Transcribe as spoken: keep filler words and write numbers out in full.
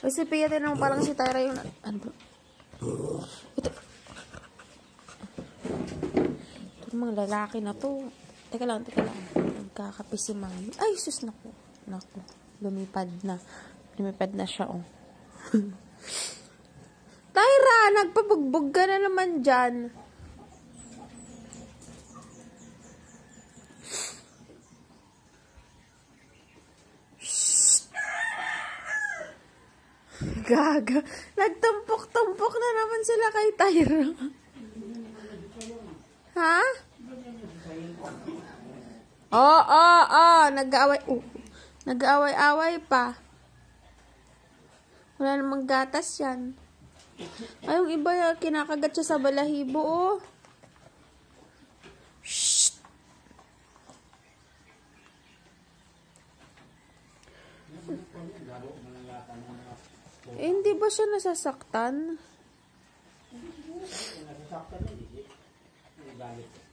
Kasi piya din naman parang si Tyra yung... Ano ba? Ito. Ito mga lalaki na to. Teka lang, teka lang. Nagkakape si Mami. Ay, sus, naku. Naku. Lumipad na. Lumipad na siya, oh. Tyra, nagpabugbog ka na naman dyan. Gaga. Nagtumpok-tumpok na naman sila kay Tyra. Ha? Oo, oo, oo. Nag-aaway. Oh. Nag-aaway-away pa. Wala namang gatas yan. Ay, yung iba, kinakagat siya sa balahibo, oh. Shh. Eh, hindi ba siya nasasaktan? Nasasaktan, hindi. Galit.